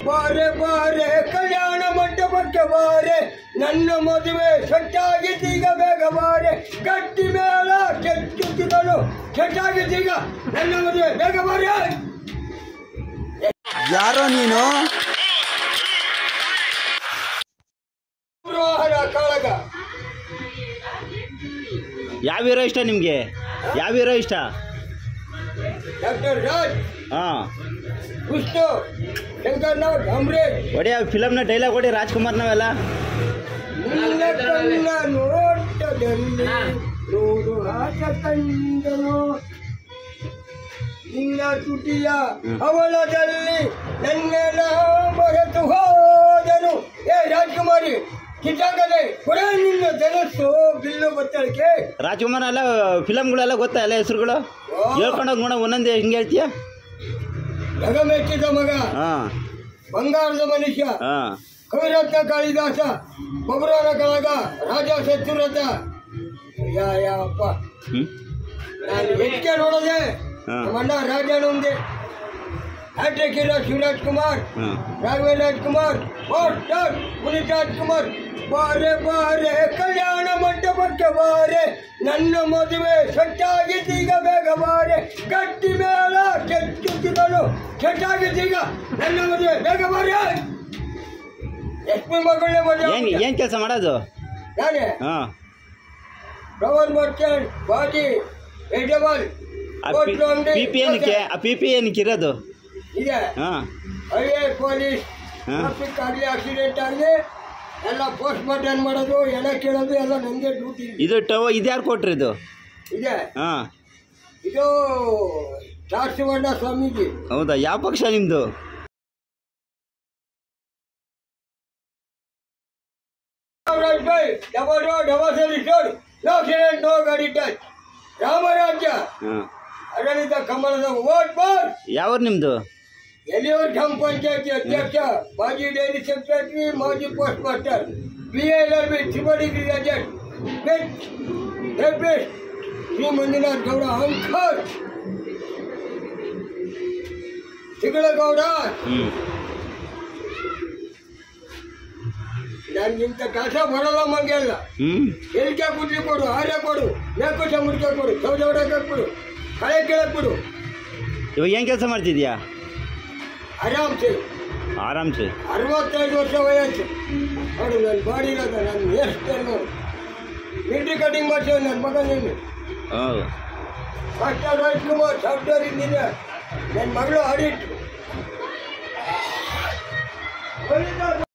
ಬಾರೆ ಬಾರೆ ಕಲ್ಯಾಣ ಮಂಟಪಕ್ಕೆ ಬಾರೆ, ನನ್ನ ಮದುವೆ ಸೆಟ್ಟಾಗಿದ್ದೀಗ ಬೇಗ ಬಾರೆ, ಗಟ್ಟಿ ಮೇಳ ಕೆಚ್ಚುತ್ತಿದಳು ಸೆಟ್ಟಾಗಿದ್ದೀಗ ನನ್ನ ಮದುವೆ ಬೇಗ ಬಾರೆ. ಯಾರೋ ನೀನು? ಕಾಳಗ. ಯಾವ ಹೀರೋ ಇಷ್ಟ ನಿಮ್ಗೆ? ಯಾವ ಹೀರೋ ಇಷ್ಟ? ಡಾಕ್ಟರ್ ರಾಜ್, ವಿಷ್ಣು, ಶಂಕರ್ ನಾಗ್, ಅಮರೇಶ್. ಒಡೆ ಫಿಲಮ್ನ ಡೈಲಾಗ್ ಹೊಡಿ ರಾಜ್ಕುಮಾರ್ ನಾವೆಲ್ಲ. ನಿನ್ನ ಕಣ್ಣ ನೋಟದಲ್ಲಿ ನೋಡು ಆಟ ಕಂಡನು, ನಿನ್ನ ತುಟಿಯ ಅವಳದಲ್ಲಿ ನನ್ನ ಮರೆತು ಹೋದನು. ಏ ರಾಜ್ಕುಮಾರಿ ಕಿತ್ತಾಗದೆ ಕೊಡ ನಿನ್ನ ಧನಸ್ಸು ಬಿಲ್ಲು ಬತ್ತಳಿಕೆ. ರಾಜ್ಕುಮಾರ್ ಎಲ್ಲ ಫಿಲಮ್ಗಳೆಲ್ಲ ಗೊತ್ತಾ ಎಲ್ಲ ಹೆಸರುಗಳು? ಹೇಳ್ಕೊಂಡೋಗಿ ನೋಡ ಒಂದೊಂದೇ ಹಿಂಗೆ ಹೇಳ್ತೀಯ. ಜಗ ಮೆಚ್ಚಿದ ಮಗ, ಬಂಗಾರದ ಮನುಷ್ಯ, ಕವಿರತ್ನ ಕಾಳಿದಾಸ, ಬಬ್ರಾರ ಕಳಗ, ರಾಜ ಶತ್ರುರಥ. ಯಾಯಪ್ಪ ನಾನು ಹೆಚ್ಚೆ ನೋಡದೆ ನಮ್ಮಣ್ಣ ರಾಜಣ್ಣ ಒಂದೇ. Hattrick hero Shivaraj Kumar, Raghavendra Rajkumar, Puneeth Rajkumar. ಬಾರೆ ಬಾರೆ ಕಲ್ಯಾಣ ಮಂಟಪಕ್ಕೆ ಬಾರೆ, ನನ್ನ ಮದುವೆ ಸೆಟ್ಟಾಗಿದ್ದೀಗ ಬೇಗ ಬಾರೆ, ಗಟ್ಟಿ ಮೇಳ ಕೆಚ್ಚುತ್ತಿದಳು ಸೆಟ್ಟಾಗಿದ್ದೀಗ ನನ್ನ ಮದುವೆ ಬೇಗ ಬಾರೆ. ಎಸ್ಪಿ ಮಗಳೇ ಮದುವೆ. ಏನ್ ಕೆಲಸ ಮಾಡೋದು? ನಾನೇ ಫ್ಲವರ್ ಮರ್ಚೆಂಟ್, ಬಾಜಿ, ವೆಜಿಟಬಲ್, ಪಿಪಿ ಏನಕ್ಕೆ ಇರೋದು? ಇದೆ ಹೈವೇ ಪೊಲೀಸ್, ಟ್ರಾಫಿಕ್ ಆಗಲಿ ಆಕ್ಸಿಡೆಂಟ್ ಆಗಲಿ ಎಲ್ಲ ಪೋಸ್ಟ್ ಮಾರ್ಟಮ್ ಮಾಡೋದು, ಎಣ ಕೇಳೋದು ಎಲ್ಲ ನನಗೆ ಡ್ಯೂಟಿ. ಇದು ಇದು ಯಾರು ಕೊಟ್ರಿ? ಇದು ಇದೆ ಇದು ಚಾರ್ಸಿವಣ್ಣ ಸ್ವಾಮೀಜಿ. ಹೌದಾ? ಯಾವ ಪಕ್ಷ ನಿಮ್ದು? Double road, double service road, no accident, no ಗಾಡಿ ಟಚ್. ರಾಮರಾಜ್ಯ ಆಡಳಿತ ಕಮಲದ ವೋಟ್ ಬಾರ್. ಯಾವ ನಿಮ್ದು? ಎಲ್ಲಿಯವರು ಗ್ರಾಮ ಪಂಚಾಯತಿ ಅಧ್ಯಕ್ಷ, ಮಾಜಿ ಡೈರಿ ಸೆಕ್ರೆಟರಿ, ಮಾಜಿ post master, BLLB triple degree agent, Shri Manjunath Gowda ಅಂಕರ್, ತಿಗಳಗೌಡ. ನನ್ಗಿಂತ ಕೆಲಸ ಬರಲ್ಲ ಮಂಗೆಲ್ಲ. ಎಲ್ಕೆ ಗುಡ್ಲಿ ಕೊಡು, ಆರ್ಯ ಕೊಡು, ನಾಲ್ಕು ಚಮುಡ್ಕೆ ಕೊಡು, ಸೌಜವಡಕ್ಕೆ ಕೊಡು, ಕಳೆ ಕೇಳಕ್ ಕೊಡು. ಇವಾಗ ಏನು ಕೆಲಸ ಮಾಡ್ತಿದ್ಯಾ? ಆರಾಮ್ಸೆ 65 ವರ್ಷ ವಯಸ್ಸು ನೋಡು. ನನ್ನ ಬಾಡಿ ಇರೋದ, ನನ್ನ ಎಷ್ಟು ನೋಡು. ಮಿಲ್ಟ್ರಿ ಕಟಿಂಗ್ ಮಾಡ್ತೀವಿ ನನ್ನ ಮಗ. ನೀನು ಡಾಕ್ಟರ್ ರಾಜ್ಕುಮಾರ್ ಸಾಫ್ಟ್ವೇರ್ ಇಂಜಿನಿಯರ್, ನನ್ನ ಮಗಳು ಆಡಿಟ್.